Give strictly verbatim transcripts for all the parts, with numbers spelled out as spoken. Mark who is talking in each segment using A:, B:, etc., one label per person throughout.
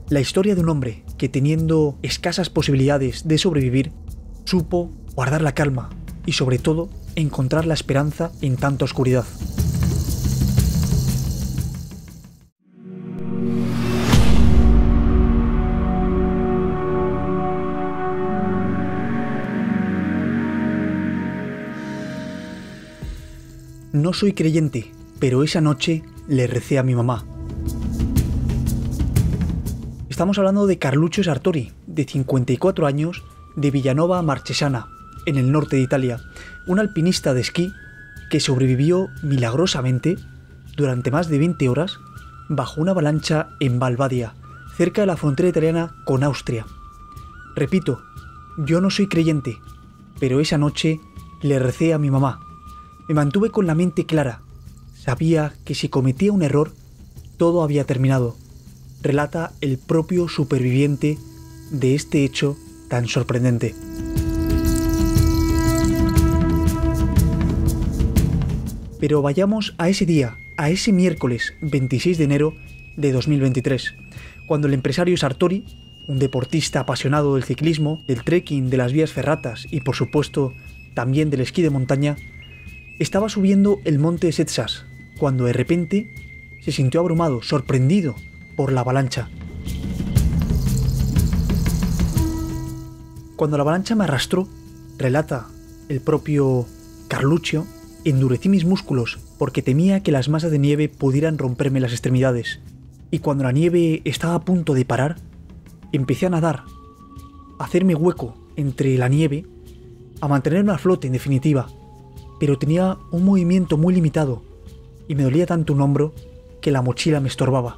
A: La historia de un hombre que, teniendo escasas posibilidades de sobrevivir, supo guardar la calma y, sobre todo, encontrar la esperanza en tanta oscuridad. No soy creyente, pero esa noche le recé a mi mamá. Estamos hablando de Carluccio Sartori, de cincuenta y cuatro años, de Villanova Marchesana, en el norte de Italia, un alpinista de esquí que sobrevivió milagrosamente durante más de veinte horas bajo una avalancha en Valbadia, cerca de la frontera italiana con Austria. Repito, yo no soy creyente, pero esa noche le recé a mi mamá. Me mantuve con la mente clara. Sabía que si cometía un error, todo había terminado. Relata el propio superviviente de este hecho tan sorprendente. Pero vayamos a ese día, a ese miércoles veintiséis de enero de dos mil veintitrés, cuando el empresario Sartori, un deportista apasionado del ciclismo, del trekking, de las vías ferratas y por supuesto también del esquí de montaña, estaba subiendo el monte Setsas, cuando de repente se sintió abrumado, sorprendido por la avalancha. Cuando la avalancha me arrastró, relata el propio Carluccio, endurecí mis músculos porque temía que las masas de nieve pudieran romperme las extremidades. Y cuando la nieve estaba a punto de parar, empecé a nadar, a hacerme hueco entre la nieve, a mantenerme a flote en definitiva. Pero tenía un movimiento muy limitado y me dolía tanto un hombro que la mochila me estorbaba.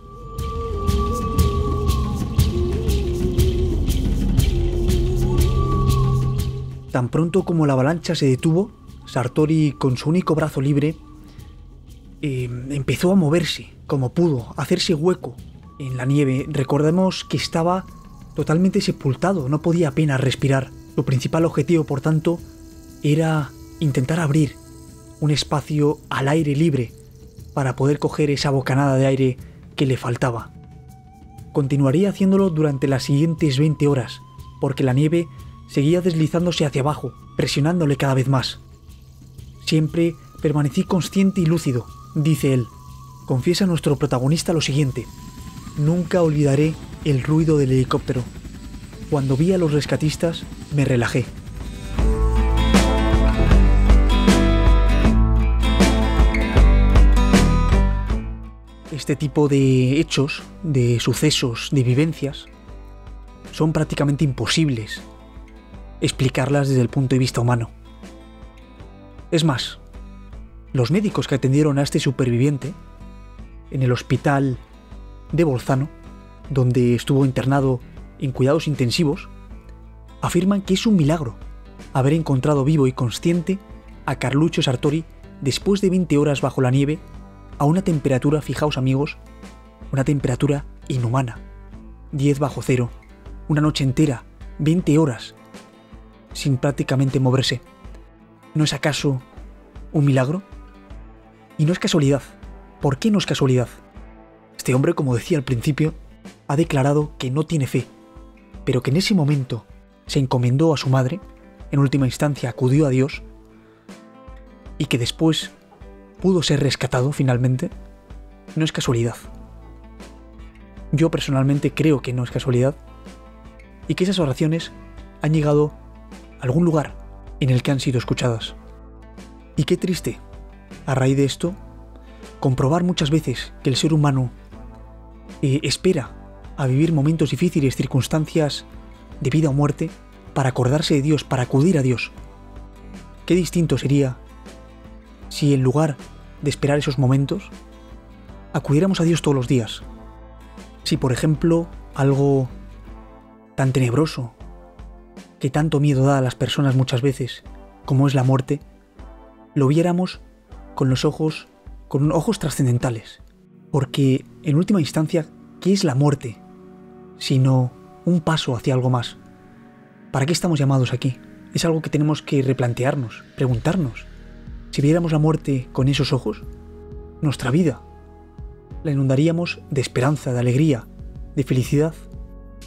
A: Tan pronto como la avalancha se detuvo, Sartori, con su único brazo libre, eh, empezó a moverse como pudo, a hacerse hueco en la nieve. Recordemos que estaba totalmente sepultado, no podía apenas respirar. Su principal objetivo, por tanto, era intentar abrir un espacio al aire libre para poder coger esa bocanada de aire que le faltaba. Continuaría haciéndolo durante las siguientes veinte horas, porque la nieve seguía deslizándose hacia abajo, presionándole cada vez más. Siempre permanecí consciente y lúcido, dice él. Confiesa nuestro protagonista lo siguiente: nunca olvidaré el ruido del helicóptero. Cuando vi a los rescatistas, me relajé. Este tipo de hechos, de sucesos, de vivencias, son prácticamente imposibles explicarlas desde el punto de vista humano. Es más, los médicos que atendieron a este superviviente en el hospital de Bolzano, donde estuvo internado en cuidados intensivos, afirman que es un milagro haber encontrado vivo y consciente a Carluccio Sartori después de veinte horas bajo la nieve a una temperatura, fijaos amigos, una temperatura inhumana, diez bajo cero, una noche entera, veinte horas, sin prácticamente moverse. ¿No es acaso un milagro? Y no es casualidad. ¿Por qué no es casualidad? Este hombre, como decía al principio, ha declarado que no tiene fe, pero que en ese momento se encomendó a su madre, en última instancia acudió a Dios, y que después pudo ser rescatado finalmente. No es casualidad. Yo personalmente creo que no es casualidad, y que esas oraciones han llegado a algún lugar en el que han sido escuchadas. Y qué triste, a raíz de esto, comprobar muchas veces que el ser humano eh, espera a vivir momentos difíciles, circunstancias de vida o muerte, para acordarse de Dios, para acudir a Dios. Qué distinto sería si en lugar de esperar esos momentos, acudiéramos a Dios todos los días. Si, por ejemplo, algo tan tenebroso, que tanto miedo da a las personas muchas veces, como es la muerte, lo viéramos con los ojos, con ojos trascendentales. Porque, en última instancia, ¿qué es la muerte? Sino un paso hacia algo más. ¿Para qué estamos llamados aquí? Es algo que tenemos que replantearnos, preguntarnos. Si viéramos la muerte con esos ojos, nuestra vida la inundaríamos de esperanza, de alegría, de felicidad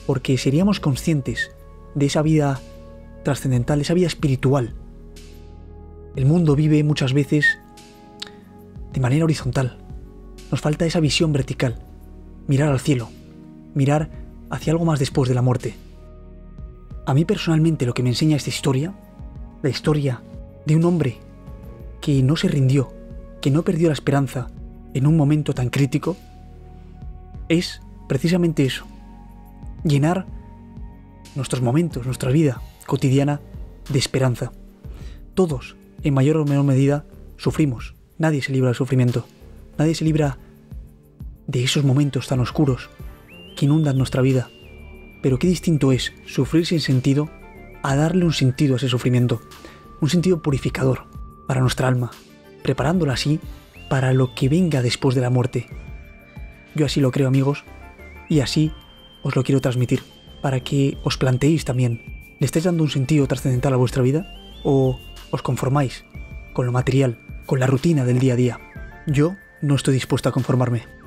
A: porque seríamos conscientes de esa vida trascendental, de esa vida espiritual. El mundo vive muchas veces de manera horizontal. Nos falta esa visión vertical, mirar al cielo, mirar hacia algo más después de la muerte. A mí personalmente lo que me enseña esta historia, la historia de un hombre que no se rindió, que no perdió la esperanza en un momento tan crítico, es precisamente eso, llenar nuestros momentos, nuestra vida cotidiana de esperanza. Todos, en mayor o menor medida, sufrimos. Nadie se libra del sufrimiento. Nadie se libra de esos momentos tan oscuros que inundan nuestra vida. Pero qué distinto es sufrir sin sentido a darle un sentido a ese sufrimiento. Un sentido purificador para nuestra alma, preparándola así para lo que venga después de la muerte. Yo así lo creo, amigos, y así os lo quiero transmitir, para que os planteéis también, ¿le estáis dando un sentido trascendental a vuestra vida? ¿O os conformáis con lo material, con la rutina del día a día? Yo no estoy dispuesto a conformarme.